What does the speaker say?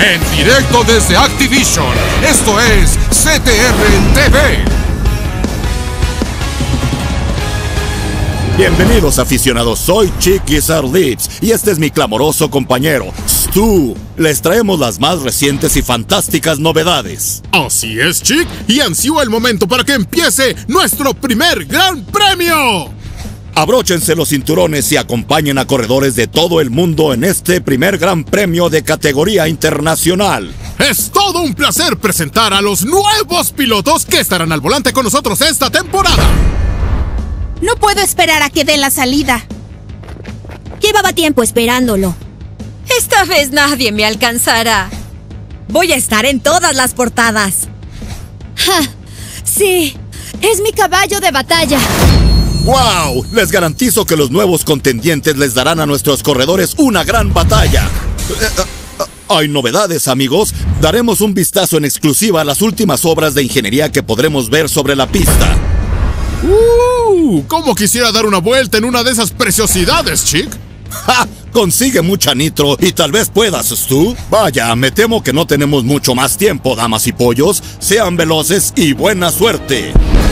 En directo desde Activision, esto es CTR TV. Bienvenidos aficionados, soy Chick Gizzard Lips y este es mi clamoroso compañero, Stu. Les traemos las más recientes y fantásticas novedades. Así es, Chick, y ansió el momento para que empiece nuestro primer gran premio. Abróchense los cinturones y acompañen a corredores de todo el mundo en este primer gran premio de categoría internacional. Es todo un placer presentar a los nuevos pilotos que estarán al volante con nosotros esta temporada. No puedo esperar a que den la salida. Llevaba tiempo esperándolo. Esta vez nadie me alcanzará. Voy a estar en todas las portadas. ¡Ja! Sí, es mi caballo de batalla. ¡Wow! Les garantizo que los nuevos contendientes les darán a nuestros corredores una gran batalla. Hay novedades, amigos. Daremos un vistazo en exclusiva a las últimas obras de ingeniería que podremos ver sobre la pista. ¿Cómo quisiera dar una vuelta en una de esas preciosidades, Chick? ¡Ja! Consigue mucha nitro y tal vez puedas, Stu. Vaya, me temo que no tenemos mucho más tiempo, damas y pollos. Sean veloces y buena suerte.